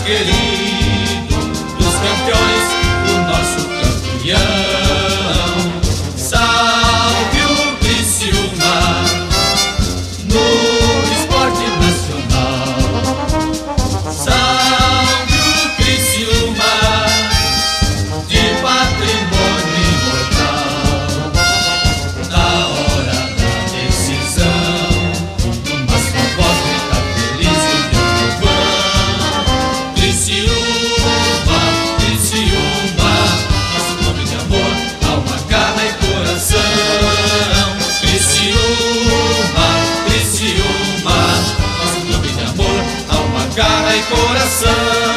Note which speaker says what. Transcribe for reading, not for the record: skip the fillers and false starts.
Speaker 1: querido dos campeões, o nosso campeão. Salve o Criciúma no esporte nacional. Salve o Criciúma de patrimônio imortal. Na hora da decisão, uma só voz grita feliz do meu povão. Criciúma, Criciúma, nosso nome de amor, alma, garra e coração. Criciúma, Criciúma, nosso nome de amor, alma, garra e coração.